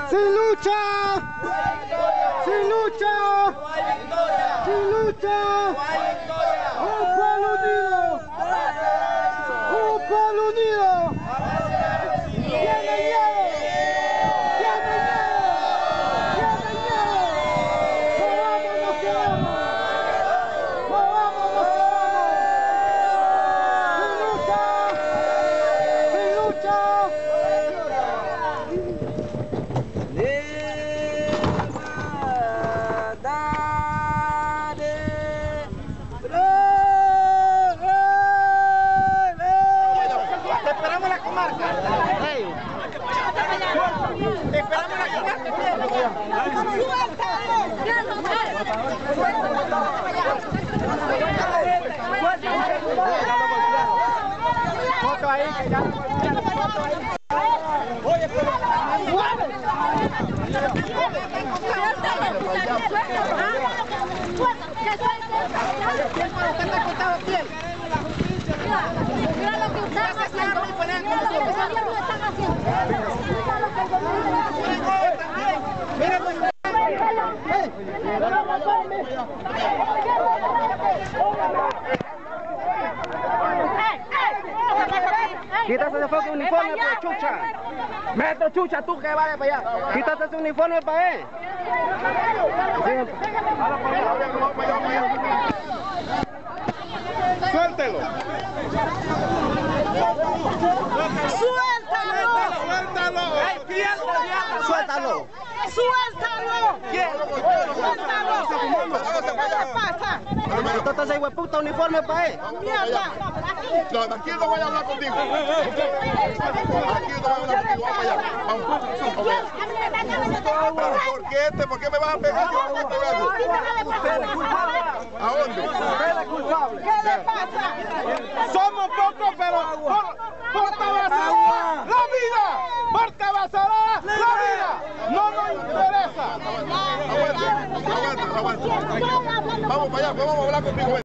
¡Sin lucha! ¡Sin lucha! ¡Sin lucha! ¡Un pueblo unido! ¡Un pueblo unido! ¡Tiene miedo! ¡Tiene miedo! ¡Tiene miedo! ¡No vamos, nos quedamos! ¡No vamos, nos quedamos! ¡Sin lucha! ¡Sin Te esperamos la comarca. Te esperamos la comarca. Foto ahí, que ya foto ahí. Oye, pero Mira lo que están haciendo. Mira lo que los gobiernos están haciendo. Quítate ese fucking uniforme, pues, chucha. Metro, chucha, tú que vayas para allá. Quítate ese uniforme para él. ¡Suéltelo! ¡Suéltalo! ¡Suéltalo! ¡Suéltalo! ¡Suéltalo! ¡Suéltalo! ¿Qué le pasa? Quítate ese hueputa uniforme para él. ¡Mierda! No, aquí no voy a hablar contigo. Aquí no voy a hablar contigo. Vamos allá. Vamos. ¿Por qué me vas a pegar? Yo no voy a pegar. ¿A dónde? ¿Qué le pasa? Somos pocos, pero por Tabasará, la vida. Por Tabasará, la vida. No nos interesa. Aguanta. Vamos para allá, vamos a hablar contigo.